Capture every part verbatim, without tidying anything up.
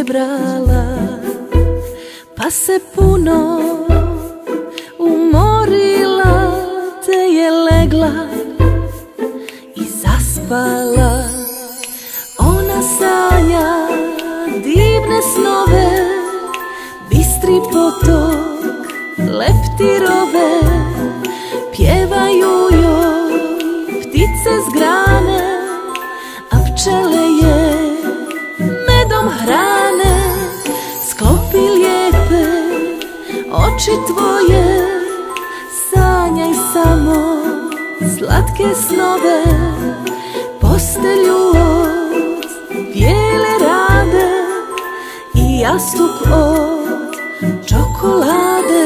te brala, pa se puno umorila, te je legla i zaspala. Ona sanja divne snove, bistri potok, leptirove, pjevaju joj ptice s grane, a pčele je medom hrane. Sklopi lijepe oči tvoje, sanjaj samo slatke snove, postelju od bijele rade i jastuk od čokolade.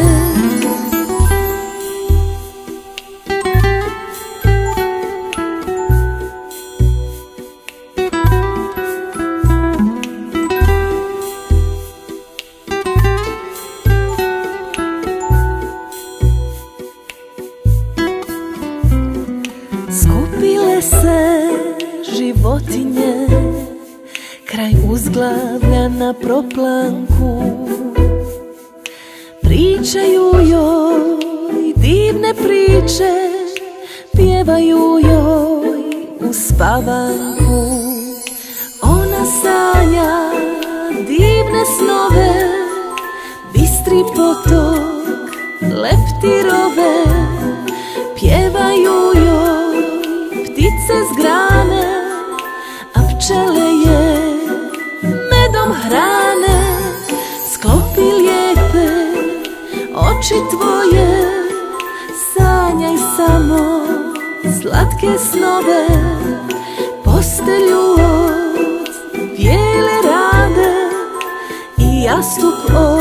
Skupile se životinje kraj uzglavlja na proplanku, pričaju joj divne priče, pjevaju joj u spavanku. Ona sanja divne snove, bistri potok, leptirove, pjevaju joj ptice s grane, a pčele je medom hrane. Sklopi lijepe oči tvoje, sanjaj samo slatke snove, postelju od bijele rade i jastuk od